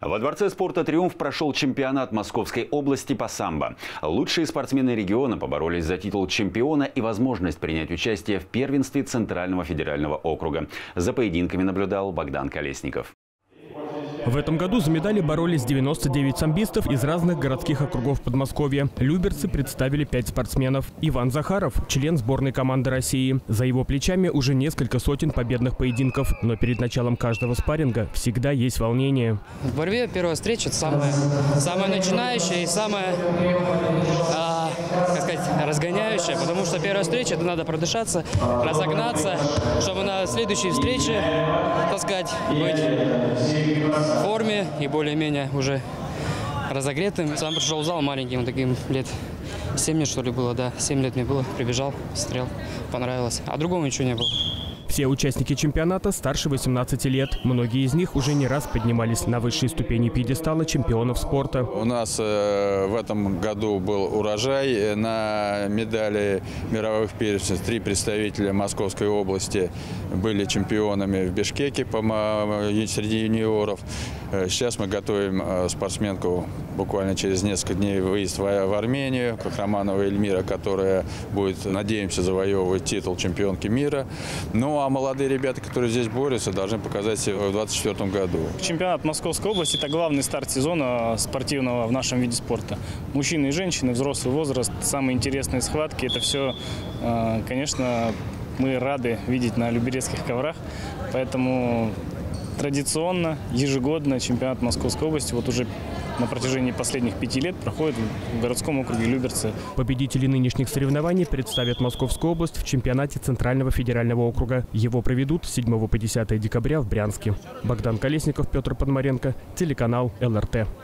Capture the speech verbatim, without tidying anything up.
Во Дворце спорта «Триумф» прошел чемпионат Московской области по самбо. Лучшие спортсмены региона поборолись за титул чемпиона и возможность принять участие в первенстве Центрального федерального округа. За поединками наблюдал Богдан Колесников. В этом году за медали боролись девяносто девять самбистов из разных городских округов Подмосковья. Люберцы представили пять спортсменов. Иван Захаров – член сборной команды России. За его плечами уже несколько сотен победных поединков. Но перед началом каждого спарринга всегда есть волнение. В борьбе первая встреча – это самая, самая начинающая и самая, а, как сказать, разгоняющая. Потому что первая встреча – это надо продышаться, разогнаться, чтобы на следующей встрече, так сказать, быть в форме и более-менее уже разогретым. Сам пришел в зал маленьким, таким лет семь мне, что ли, было, да, семь лет мне было. Прибежал, смотрел, понравилось. А другого ничего не было. Все участники чемпионата старше восемнадцати лет. Многие из них уже не раз поднимались на высшие ступени пьедестала чемпионов спорта. У нас э, в этом году был урожай. На медали мировых первенств три представителя Московской области были чемпионами в Бишкеке по, среди юниоров. Сейчас мы готовим спортсменку буквально через несколько дней выезд в, в Армению. Кахраманова Эльмира, которая будет, надеемся, завоевывать титул чемпионки мира. Ну а молодые ребята, которые здесь борются, должны показать себя в двадцать четвёртом году. Чемпионат Московской области – это главный старт сезона спортивного в нашем виде спорта. Мужчины и женщины, взрослый возраст, самые интересные схватки – это все, конечно, мы рады видеть на люберецких коврах. Поэтому традиционно, ежегодно чемпионат Московской области вот уже на протяжении последних пяти лет проходит в городском округе Люберцы. Победители нынешних соревнований представят Московскую область в чемпионате Центрального федерального округа. Его проведут с седьмого по десятое декабря в Брянске. Богдан Колесников, Петр Подмаренко, телеканал эл эр тэ.